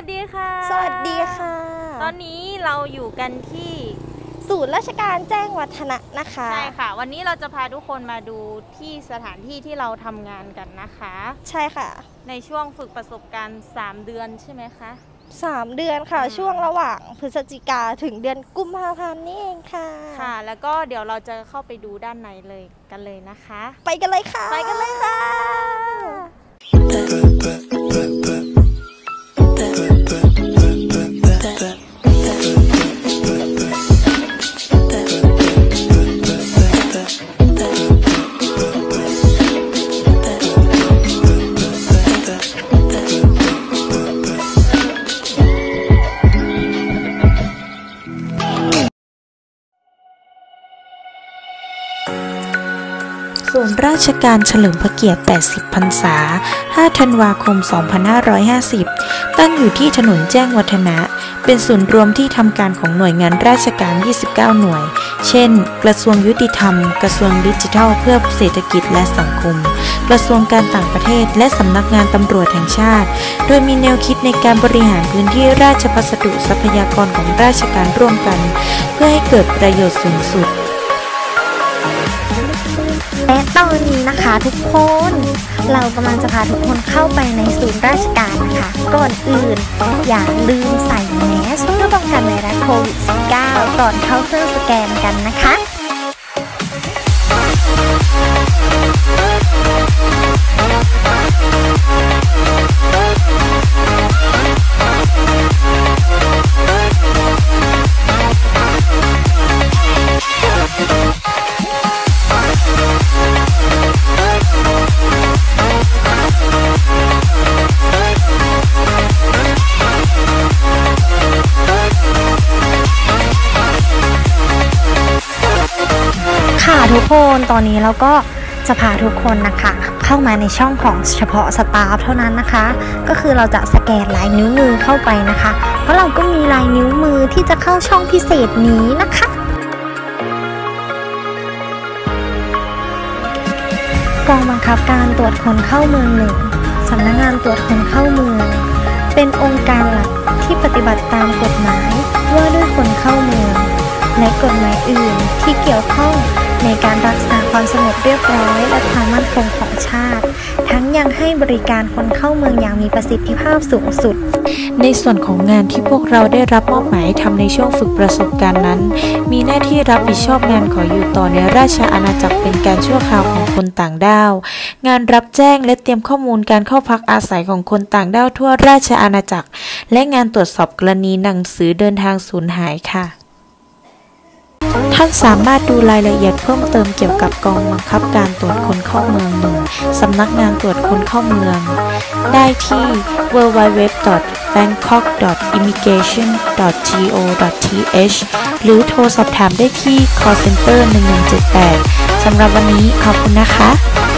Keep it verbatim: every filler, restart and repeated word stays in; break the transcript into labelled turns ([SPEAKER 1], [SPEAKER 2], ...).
[SPEAKER 1] สดีค่ะ
[SPEAKER 2] สวัสดีค่ะ
[SPEAKER 1] ตอนนี้เราอยู่กันที่
[SPEAKER 2] ศูนย์ราชการแจ้งวัฒนะนะคะ
[SPEAKER 1] ใช่ค่ะวันนี้เราจะพาทุกคนมาดูที่สถานที่ที่เราทำงานกันนะคะ
[SPEAKER 2] ใช่ค่ะ
[SPEAKER 1] ในช่วงฝึกประสบการณ์สามเดือนใช่ไหมคะ
[SPEAKER 2] สามเดือนค่ะช่วงระหว่างพฤศจิกาถึงเดือนกุมภาพันธ์นี่เองค่ะ
[SPEAKER 1] ค่ะแล้วก็เดี๋ยวเราจะเข้าไปดูด้านในเลยกันเลยนะคะ
[SPEAKER 2] ไปกันเลยค่ะ
[SPEAKER 1] ไปกันเลยค่ะ
[SPEAKER 3] ศูนย์ราชการเฉลิมพระเกียรติแปดสิบพรรษาห้าธันวาคมสองพันห้าร้อยห้าสิบตั้งอยู่ที่ถนนแจ้งวัฒนะเป็นศูนย์รวมที่ทำการของหน่วยงานราชการยี่สิบเก้าหน่วยเช่นกระทรวงยุติธรรมกระทรวงดิจิทัลเพื่อเศรษฐกิจและสังคมกระทรวงการต่างประเทศและสำนักงานตำรวจแห่งชาติโดยมีแนวคิดในการบริหารพื้นที่ราชพัสดุทรัพยากรของราชการร่วมกันเพื่อให้เกิดประโยชน์สูงสุด
[SPEAKER 2] และตอนนี้นะคะทุกคนเรากำลังจะพาทุกคนเข้าไปในศูนย์ราชการนะคะก่อนอื่นอย่าลืมใส่แมสเพื่อป้องกันไวรัสโควิด สิบเก้า ก่อนเข้าเครื่องสแกนกันนะคะค่ะทุกคนตอนนี้เราก็จะพาทุกคนนะคะเข้ามาในช่องของเฉพาะสตาฟเท่านั้นนะคะก็คือเราจะสแกนลายนิ้วมือเข้าไปนะคะเพราะเราก็มีลายนิ้วมือที่จะเข้าช่องพิเศษนี้นะคะกองบังคับการตรวจคนเข้าเมืองหนึ่งสำนักงานตรวจคนเข้าเมืองเป็นองค์การหลักที่ปฏิบัติตามกฎหมายว่าด้วยคนเข้าเมืองและกฎหมายอื่นที่เกี่ยวข้องในการรักษาความสงบเรียบร้อยและความมั่นคงของชาติทั้งยังให้บริการคนเข้าเมืองอย่างมีประสิทธิภาพสูงสุด
[SPEAKER 3] ในส่วนของงานที่พวกเราได้รับมอบหมายทำในช่วงฝึกประสบการณ์นั้นมีหน้าที่รับผิดชอบงานขออยู่ต่อในราชอาณาจักรเป็นการชั่วคราวของคนต่างด้าวงานรับแจ้งและเตรียมข้อมูลการเข้าพักอาศัยของคนต่างด้าวทั่วราชอาณาจักรและงานตรวจสอบกรณีหนังสือเดินทางสูญหายค่ะท่านสามารถดูรายละเอียดเพิ่มเติมเกี่ยวกับกองบังคับการตรวจคนเข้าเมืองหนึ่งสำนักงานตรวจคนเข้าเมืองได้ที่ ดับเบิลยู ดับเบิลยู ดับเบิลยู ดอท แบงค็อก ดอท อิมิเกชัน ดอท จี โอ ดอท ที เอช หรือโทรสอบถามได้ที่ call center หนึ่งหนึ่งเจ็ดแปดสำหรับวันนี้ขอบคุณนะคะ